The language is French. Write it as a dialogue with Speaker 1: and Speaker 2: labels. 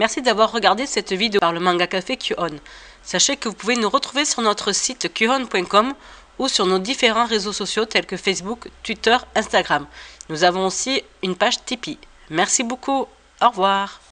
Speaker 1: Merci d'avoir regardé cette vidéo par le Manga Café Kuhon. Sachez que vous pouvez nous retrouver sur notre site kuhon.com ou sur nos différents réseaux sociaux tels que Facebook, Twitter, Instagram. Nous avons aussi une page Tipeee. Merci beaucoup. Au revoir.